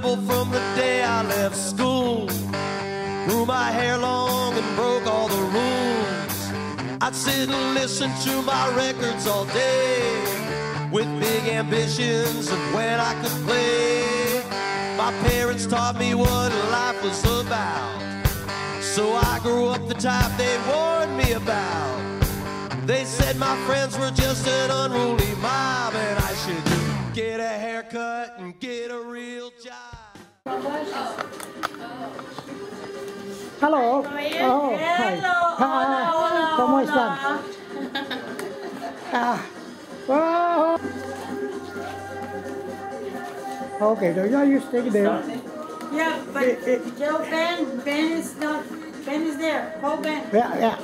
trouble from the day I left school. Grew my hair long and broke all the rules. I'd sit and listen to my records all day, with big ambitions of when I could play. My parents taught me what life was about, so I grew up the type they warned me about. They said my friends were just an unruly mob, and I should get a haircut and get a real job. Hello. Oh, hi. Hola. ¿Cómo están? Oh. Okay, so you stay there. Yeah, but Joe, Ben is not. Ben is there. Hold Ben. Yeah.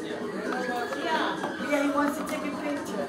Yeah, he wants to take a picture.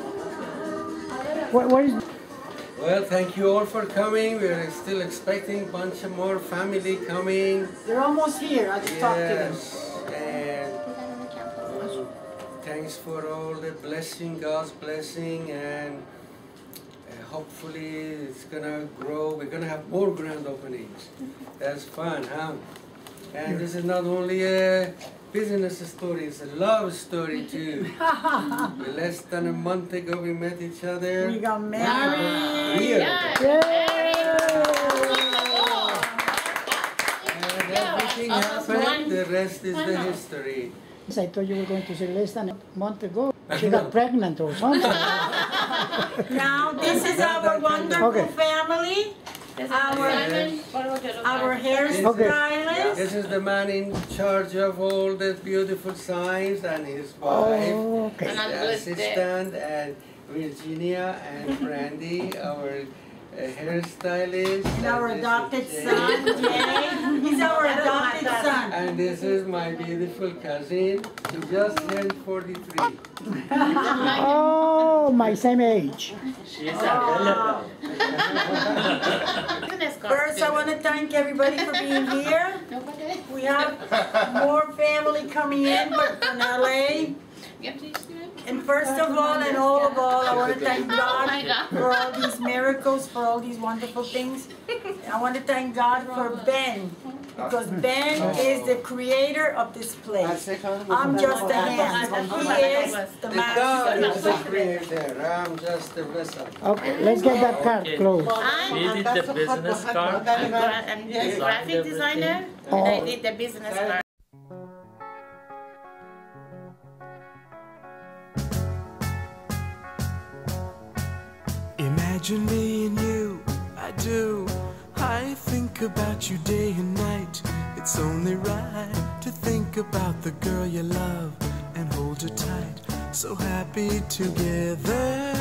What is? Well, thank you all for coming. We're still expecting a bunch of more family coming. They're almost here. I just talked to them. And thanks for all the blessing, God's blessing, and hopefully it's gonna grow. We're gonna have more grand openings. That's fun, huh? And this is not only a business story, it's a love story too. Less than a month ago we met each other. We got married. And everything happened, the rest is the history. I thought you were going to say less than a month ago. She got pregnant or something. Now, this is our wonderful family. Our hairstylist. This is the man in charge of all the beautiful signs, and his wife, the assistant, and Virginia and Brandy, our hairstylist. And our adopted son, Jay. He's our adopted son. And this is my beautiful cousin. She just turned 43. Oh, my same age. First, I want to thank everybody for being here. We have more family coming in, but from LA. And first of all, and all of all, I want to thank God for all these miracles, for all these wonderful things. I want to thank God for Ben, because Ben is the creator of this place. I'm just a hand. He is the master. God is the creator. I'm just the vessel. Okay, let's get that card closed. She did the business card. I'm the graphic designer, and I did the business card. Imagine me and you, I do. I think about you day and night. It's only right to think about the girl you love and hold her tight. So happy together.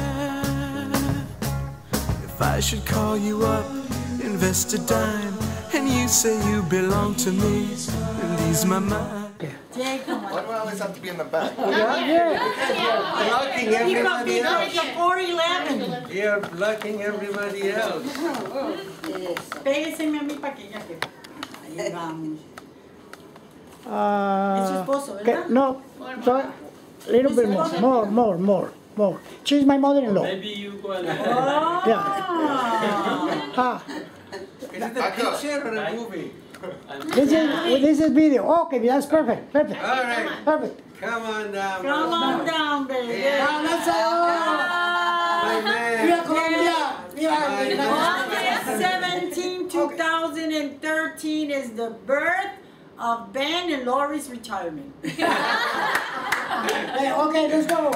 If I should call you up, invest a dime, and you say you belong to me, release my mind. Jay, come on. Why do I always have to be in the back? Blocking everybody else. You're 4'11". You're blocking everybody else. Pégenseme a mí para que ya que... Ahí vamos. Es su esposo, ¿verdad? No, so a little bit more. She's my mother-in-law. Maybe you go and Yeah. Is it a picture or a movie? This is video. Okay, that's perfect. All right. Perfect. Come on down. Come on down, baby. Let's My man. August 17, 2013 is the birth of Ben and Lori's retirement. Okay, let's go.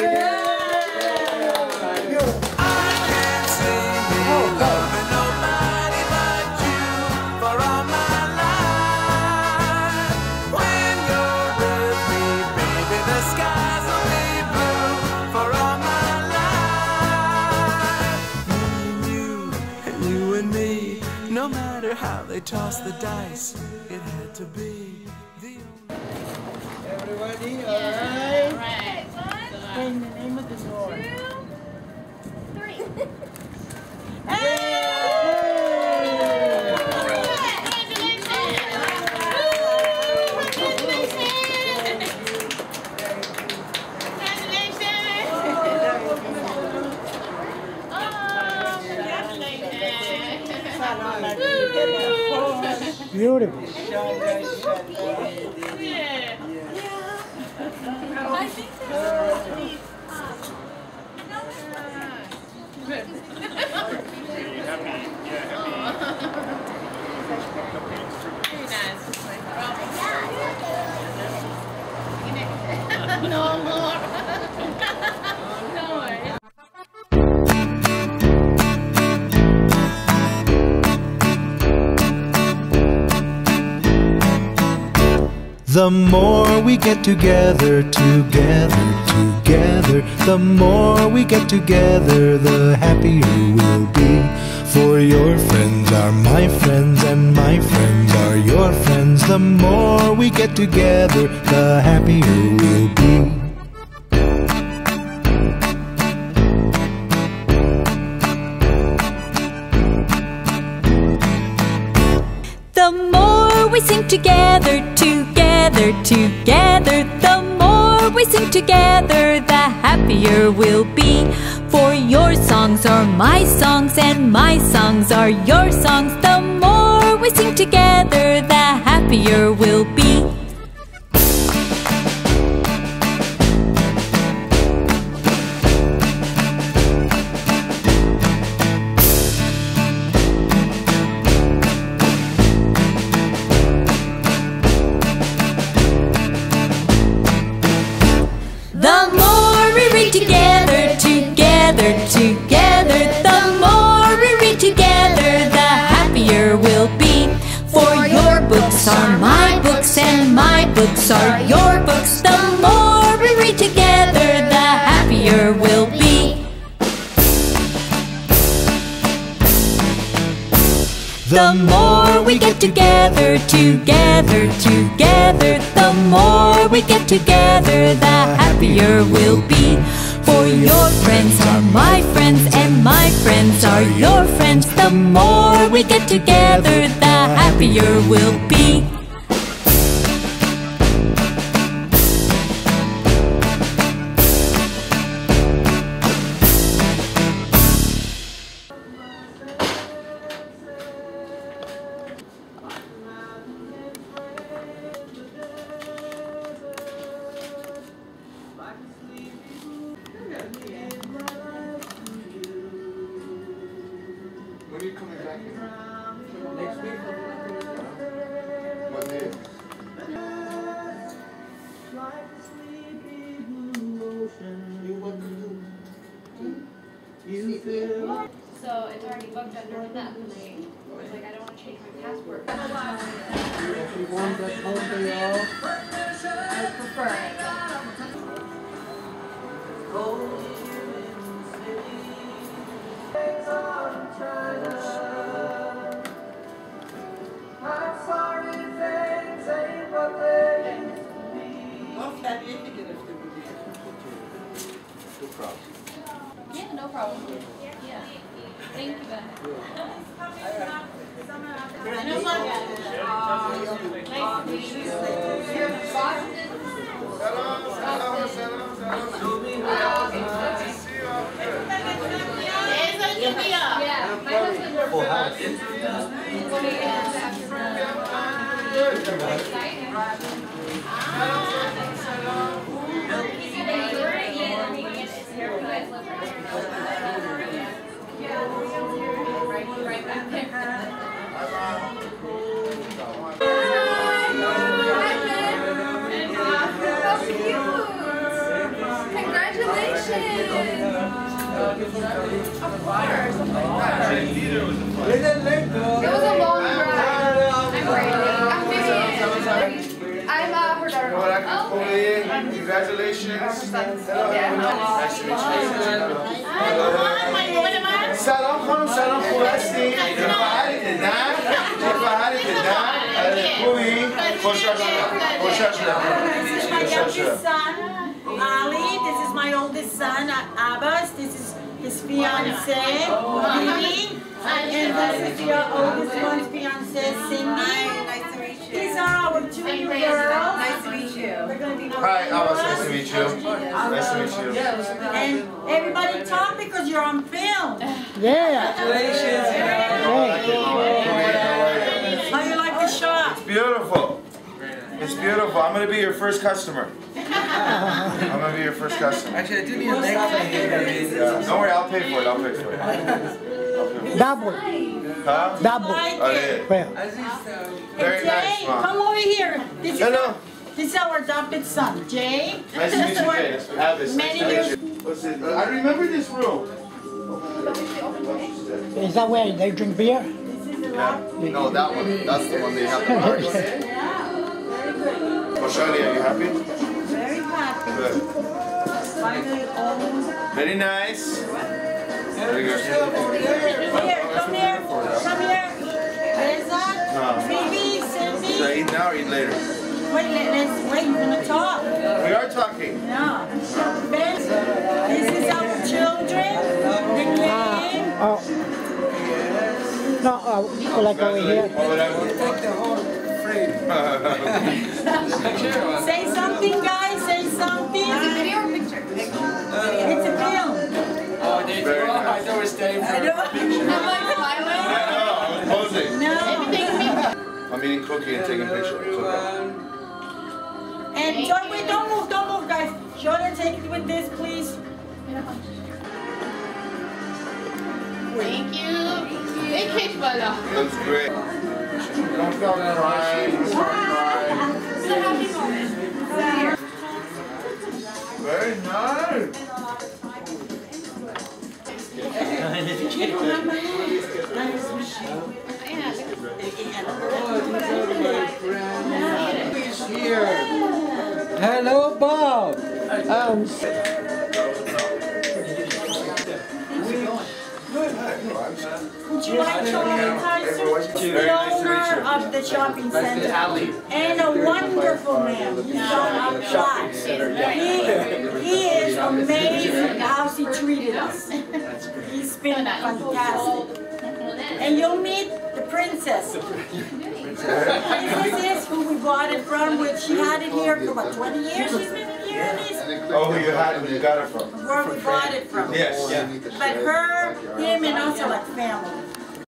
No matter how they toss the dice, it had to be the Everybody, all All right? right. In the name of the Lord. 2, 3. Beautiful. I think that's really no more. No. The more we get together, the more we get together, the happier we'll be. For your friends are my friends, and my friends are your friends. The more we get together, the happier we'll be. The more we sing together, the more we sing together, the happier we'll be. For your songs are my songs, and my songs are your songs. The more we sing together, the happier we'll be. The more we read together, the more we read together, the happier we'll be. For your books are my books, and my books are your books. The more we read together, the happier we'll be. The more we get together, the more we get together, the happier we'll be. For your friends are my friends, and my friends are your friends. The more we get together, the happier we'll be. When are you coming back here? Next week. What day? So it's already booked under them. I was like, I don't want to change my passport. If you want that whole day off, I prefer it. Yeah, no problem. Yeah. Thank you, Ben. No right back there. It was a long ride. I'm Brady. I'm her daughter. Congratulations. Nice to meet you. سلام خانم سلام خوب هستی؟ چه خوبی؟ خوشحال شدم. Ali, this is my oldest son, Abbas. This is his fiancée, Mimi. And this is your oldest one's fiancée, Cindy. Nice to meet you. These are our two new girls. Nice to meet you. They're going to be Hi, Abbas, nice to meet you. Nice to meet you. And everybody talk because you're on film. Yeah. congratulations. Hey. Beautiful. I'm gonna be your first customer. I'm gonna be your first customer. Actually, I do need a necktie. Don't worry, I'll pay for it. I'll pay for it. Double. Huh? Double. Oh, yeah. Well, Very nice, Mom. Come over here. Hello. This is our adopted son, Jay. Nice to meet you, Jay. Have this. Many Nice to years. meet you. What's it? I remember this room. is that where they drink beer? No, that one. That's the one they have the party. Well, Shirley, are you happy? Very happy. Good. Finally owned. Very nice. Very good. Here, come here. Come here. Reza, Phoebe, Cindy. Should I eat now or eat later? Wait, let's wait. We're gonna talk. We are talking. Yeah. Ben, this is our children. The game. Oh. No, like over here. Say something, guys. Say something. Is it video or picture? It's a film. Oh, they Very nice. I thought we're staying for I a know. picture. I know, I was posing. No. I'm eating cookie and taking pictures. It's okay. And don't wait, don't move, guys. Jordan, take it with this, please. Thank you. Thank you, Bala. Looks great. Don't start crying. Don't start crying. It's a happy moment. Very nice. Here. Hello, Bob. Would you like to advertise the owner of the shopping center and a wonderful man, John Black. He is amazing how he treated us. He's been fantastic. And you'll meet the princess. Princess is who we bought it from, which she had it here for about 20 years. She's been here at least. Oh, who you had it, you got it from? Where we bought it from. Yes. Yeah. But her, him, and us are like family.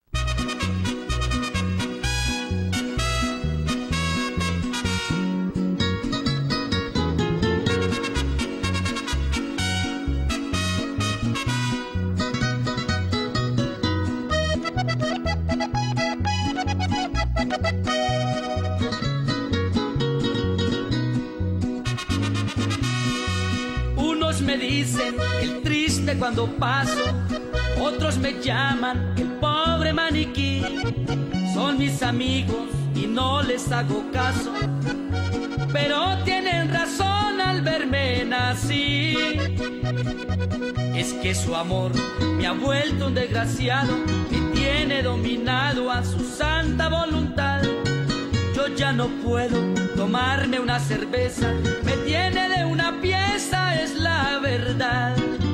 Unos me dicen el triste cuando paso, otros me llaman el pobre maniquí. Son mis amigos y no les hago caso, pero tienen razón al verme así. Es que su amor me ha vuelto un desgraciado, me tiene dominado a su santa voluntad. Yo ya no puedo tomarme una cerveza, me tiene de una pieza, es la verdad.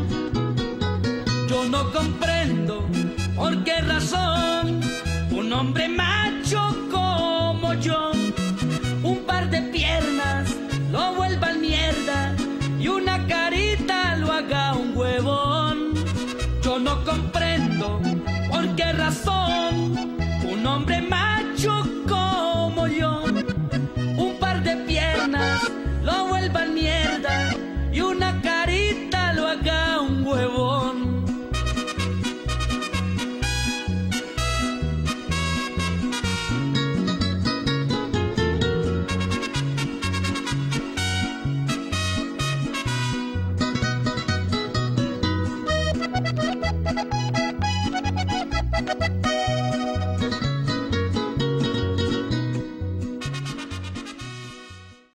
Yo no comprendo por qué razón un hombre macho como yo, un par de piernas lo vuelvan mierda y una carita lo haga un huevón. Yo no comprendo por qué razón un hombre macho como yo, un par de piernas lo vuelvan mierda y una carita lo haga un huevón.